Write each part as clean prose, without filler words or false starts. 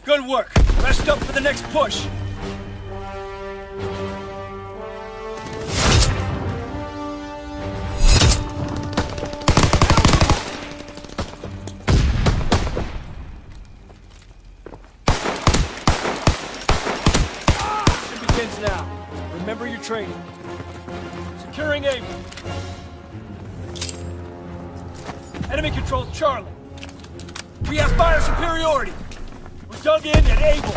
Good work. Rest up for the next push. It begins now. Remember your training. Securing Able. Enemy controls Charlie. We have fire superiority. We're dug in and able.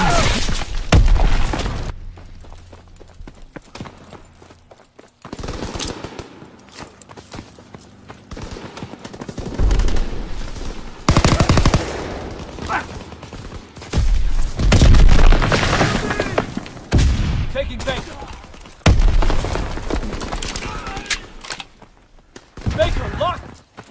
Taking Baker. Baker, locked!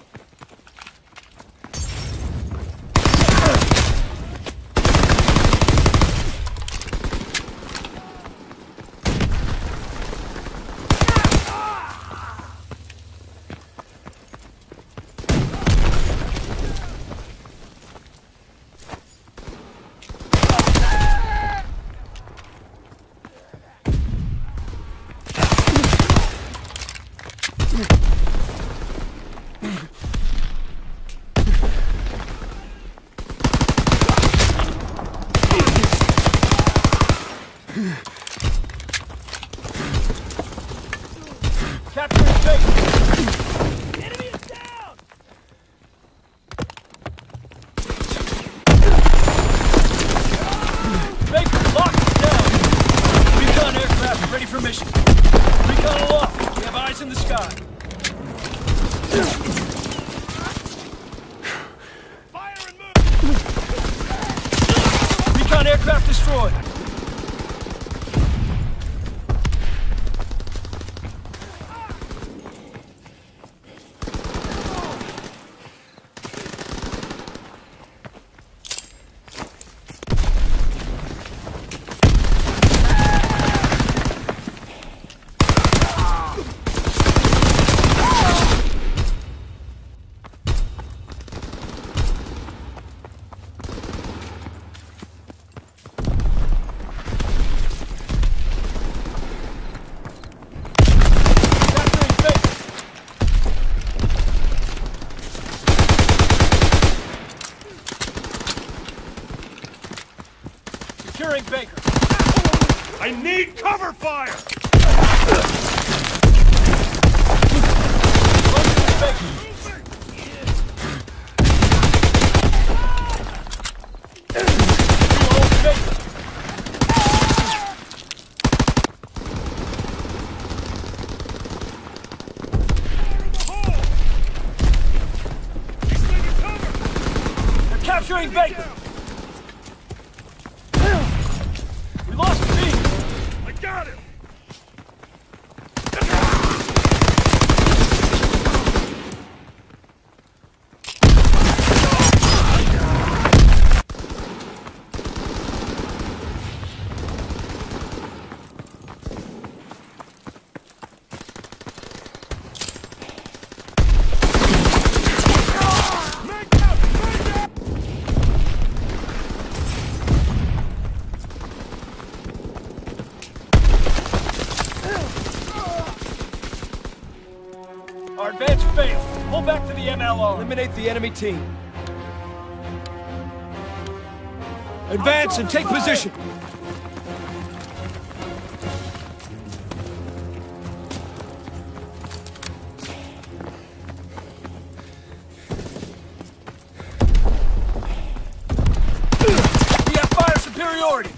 Capturing Baker! Enemy is down! Baker, locked down! Recon aircraft ready for mission. Recon aloft. We have eyes in the sky. Fire and move! Recon aircraft destroyed. Securing Baker. I need cover fire! They're capturing Baker. We lost B. I got him! Our advance failed. Pull back to the MLR. Eliminate the enemy team. Advance and take position. We have fire superiority.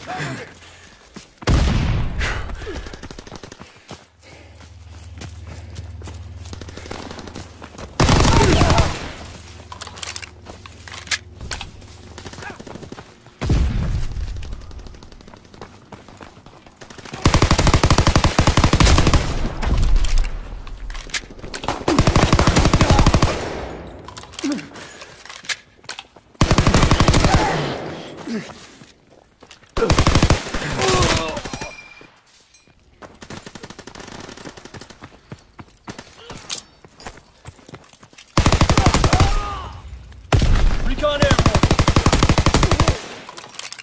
Recon airborne.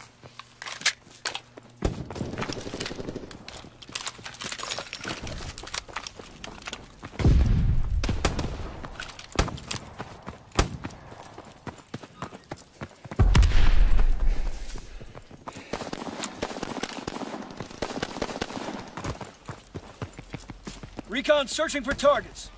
Recon searching for targets.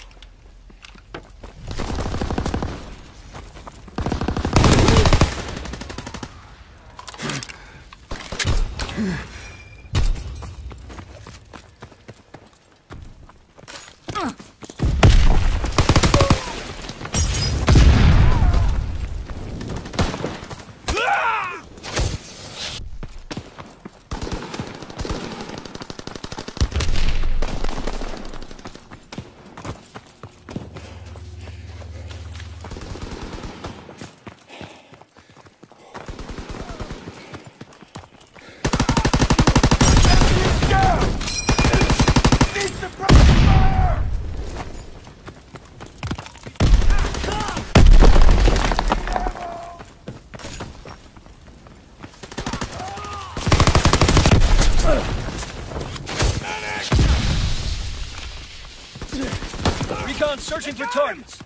Recon searching for targets.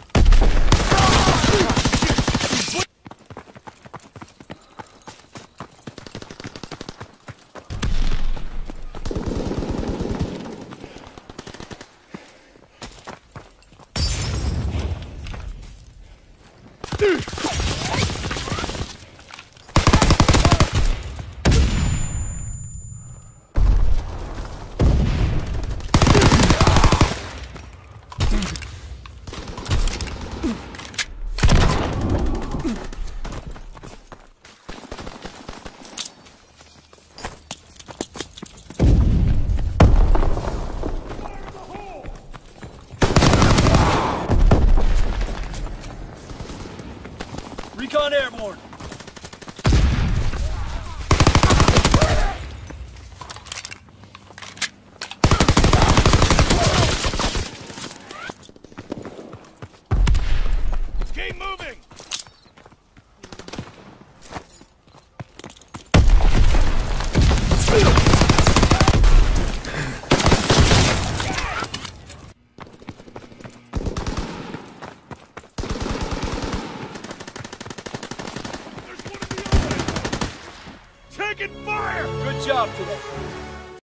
Recon airborne. Keep moving! Taking fire! Good job today.